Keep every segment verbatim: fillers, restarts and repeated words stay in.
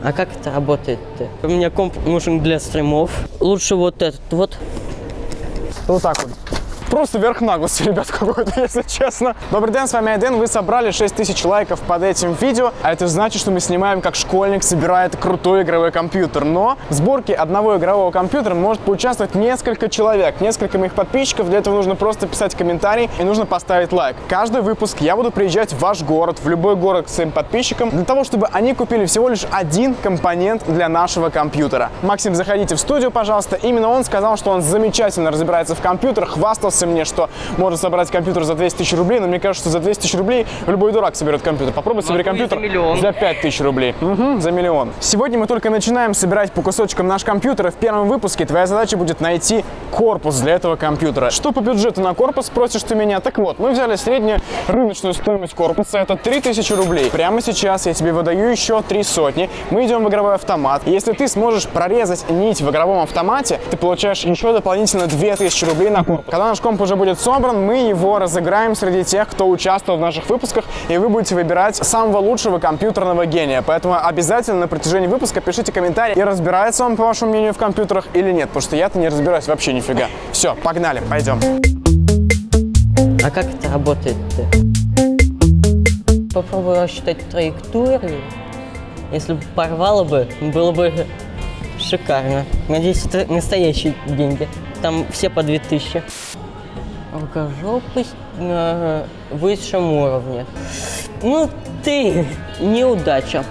А как это работает-то? У меня комп нужен для стримов. Лучше вот этот вот. Вот так вот. Просто верх наглости, ребят, какой-то, если честно. Добрый день, с вами Айден. Вы собрали шесть тысяч лайков под этим видео. А это значит, что мы снимаем, как школьник собирает крутой игровой компьютер. Но в сборке одного игрового компьютера может поучаствовать несколько человек, несколько моих подписчиков. Для этого нужно просто писать комментарий и нужно поставить лайк. Каждый выпуск я буду приезжать в ваш город, в любой город к своим подписчикам, для того, чтобы они купили всего лишь один компонент для нашего компьютера. Максим, заходите в студию, пожалуйста. Именно он сказал, что он замечательно разбирается в компьютерах, хвастался мне, что может собрать компьютер за двести тысяч рублей, но мне кажется, что за двести тысяч рублей любой дурак соберет компьютер. Попробуй собери компьютер за, за пять тысяч рублей. Угу, за миллион. Сегодня мы только начинаем собирать по кусочкам наш компьютер, и в первом выпуске твоя задача будет найти корпус для этого компьютера. Что по бюджету на корпус, спросишь ты меня? Так вот, мы взяли среднюю рыночную стоимость корпуса, это три тысячи рублей. Прямо сейчас я тебе выдаю еще три сотни. Мы идем в игровой автомат. И если ты сможешь прорезать нить в игровом автомате, ты получаешь еще дополнительно две тысячи рублей на корпус. Когда наш комп уже будет собран, мы его разыграем среди тех, кто участвовал в наших выпусках, и вы будете выбирать самого лучшего компьютерного гения. Поэтому обязательно на протяжении выпуска пишите комментарии, и разбирается он, по вашему мнению, в компьютерах или нет, потому что я-то не разбираюсь вообще нифига. Все, погнали, пойдем. А как это работает-то? Попробую рассчитать траекторию. Если бы порвало бы, было бы шикарно. Надеюсь, это настоящие деньги. Там все по две тысячи. Рукожопость на высшем уровне. Ну ты, неудача.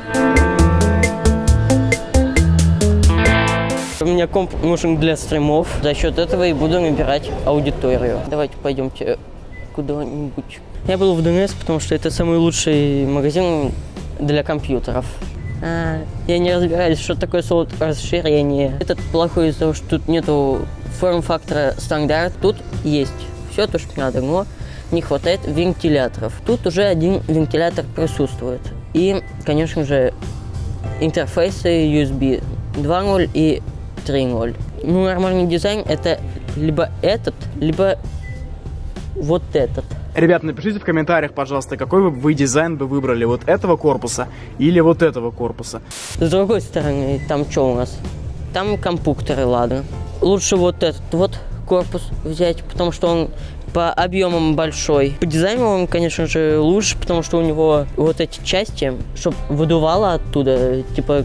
У меня комп нужен для стримов. За счет этого и буду набирать аудиторию. Давайте пойдемте куда-нибудь. Я был в ДНС, потому что это самый лучший магазин для компьютеров. А, я не разбираюсь, что такое слово расширение. Этот плохой из-за того, что тут нету форм-фактора стандарт. Тут есть все то, что надо, но не хватает вентиляторов. Тут уже один вентилятор присутствует. И, конечно же, интерфейсы ю эс би два ноль и три ноль. Ну, нормальный дизайн — это либо этот, либо вот этот. Ребят, напишите в комментариях, пожалуйста, какой бы вы дизайн бы выбрали, вот этого корпуса или вот этого корпуса. С другой стороны, там что у нас? Там компьютеры, ладно. Лучше вот этот вот корпус взять, потому что он по объемам большой. По дизайну он, конечно же, лучше, потому что у него вот эти части, чтобы выдувало оттуда, типа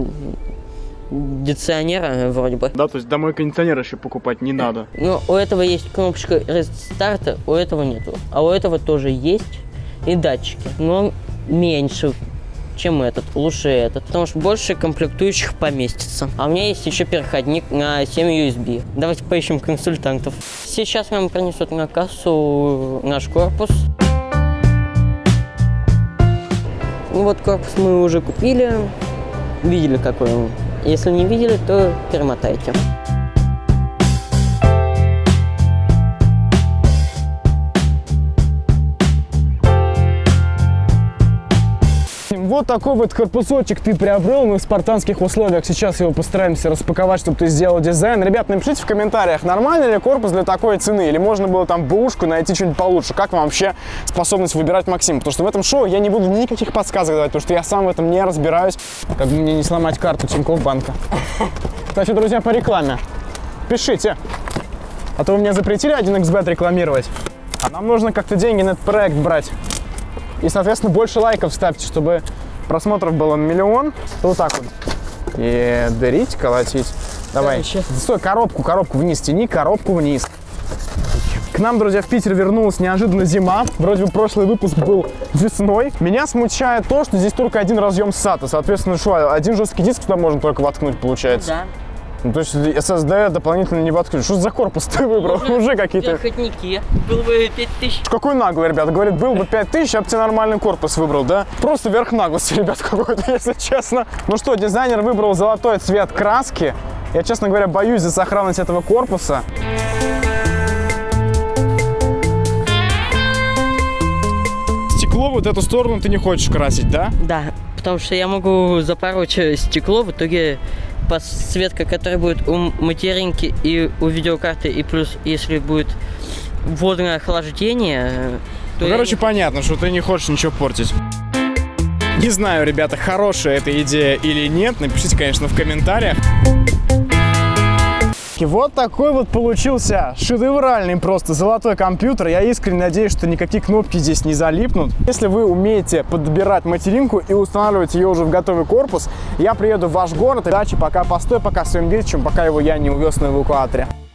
кондиционера вроде бы. Да, то есть домой кондиционер еще покупать не надо. Ну, у этого есть кнопочка рестарта, у этого нету. А у этого тоже есть и датчики, но меньше, чем этот, лучше этот, потому что больше комплектующих поместится. А у меня есть еще переходник на семь ю эс би. Давайте поищем консультантов. Сейчас нам принесут на кассу наш корпус. Ну вот корпус мы уже купили, видели какой он. Если не видели, то перемотайте. Вот такой вот корпусочек ты приобрел. Мы в спартанских условиях сейчас его постараемся распаковать, чтобы ты сделал дизайн. Ребят, напишите в комментариях, нормальный ли корпус для такой цены, или можно было там бэушку найти что-нибудь получше. Как вам вообще способность выбирать Максима? Потому что в этом шоу я не буду никаких подсказок давать, потому что я сам в этом не разбираюсь. Как бы мне не сломать карту Тинькофф банка. Кстати, друзья, по рекламе. Пишите. А то вы мне запретили один икс бет рекламировать. А нам нужно как-то деньги на этот проект брать. И, соответственно, больше лайков ставьте, чтобы просмотров было миллион. Вот так вот. И дарить, колотить. Давай. Стой, коробку, коробку вниз тяни, коробку вниз. К нам, друзья, в Питер вернулась неожиданно зима. Вроде бы прошлый выпуск был весной. Меня смущает то, что здесь только один разъем сата. Соответственно, что, один жесткий диск туда можно только воткнуть, получается. Да. Ну, то есть эс эс ди дополнительно не воткнуть. Что за корпус ты выбрал? Уже какие-то... Переходники. Был бы пять тысяч. Какой наглый, ребят. Говорит, был бы пять тысяч, я бы тебе нормальный корпус выбрал, да? Просто верх наглости, ребят, какой-то, если честно. Ну что, дизайнер выбрал золотой цвет краски. Я, честно говоря, боюсь за сохранность этого корпуса. Стекло вот эту сторону ты не хочешь красить, да? Да, потому что я могу запороть стекло, в итоге подсветка, которая будет у материнки и у видеокарты, и плюс, если будет водное охлаждение, то... Ну, короче, не... понятно, что ты не хочешь ничего портить. Не знаю, ребята, хорошая эта идея или нет. Напишите, конечно, в комментариях. И вот такой вот получился шедевральный просто золотой компьютер. Я искренне надеюсь, что никакие кнопки здесь не залипнут. Если вы умеете подбирать материнку и устанавливать ее уже в готовый корпус, я приеду в ваш город. Удачи, пока, постой пока своим детям, пока его я не увез на эвакуаторе.